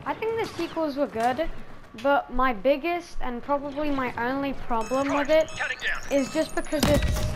I think the sequels were good, but my biggest and probably my only problem with it is just because it's